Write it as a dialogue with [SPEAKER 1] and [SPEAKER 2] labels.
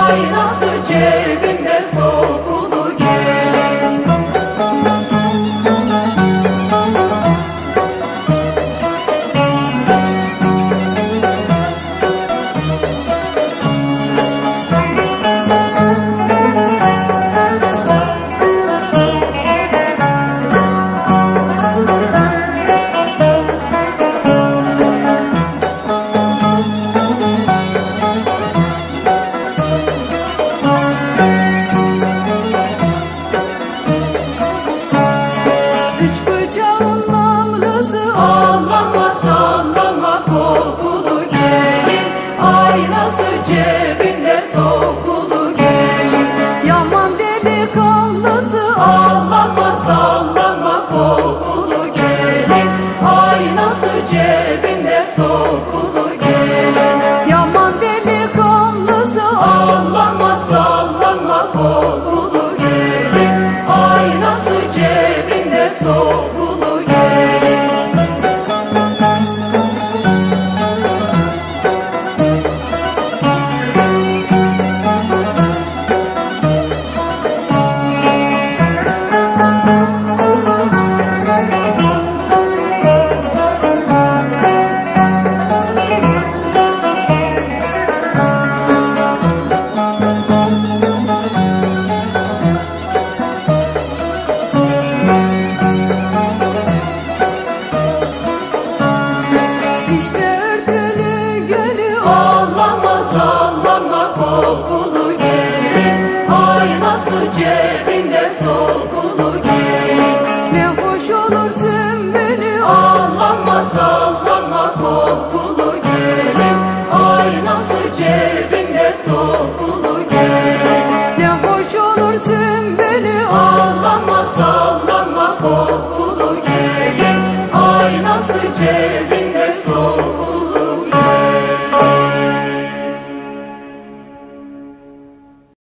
[SPEAKER 1] aynası cebinde sokulu gelin. Üç bıçağın namlusu allama sallama kokulu gelin, aynası cebinde sokulu gelin. Yaman delikanlısı allama sallama kokulu gelin, aynası cebinde sokulu gelin. Yaman delikanlısı allama sallama kokulu gelin, aynası cebinde sokulu gelin. İşte örtülü gölü allama sallama kokulu gelin, aynası cebinde sokulu gelin. Ne hoş olur sümbülü allama sallama kokulu gelin, aynası cebinde sokulu gelin. Ne hoş olur sümbülü allama sallama kokulu gelin, aynası cebinde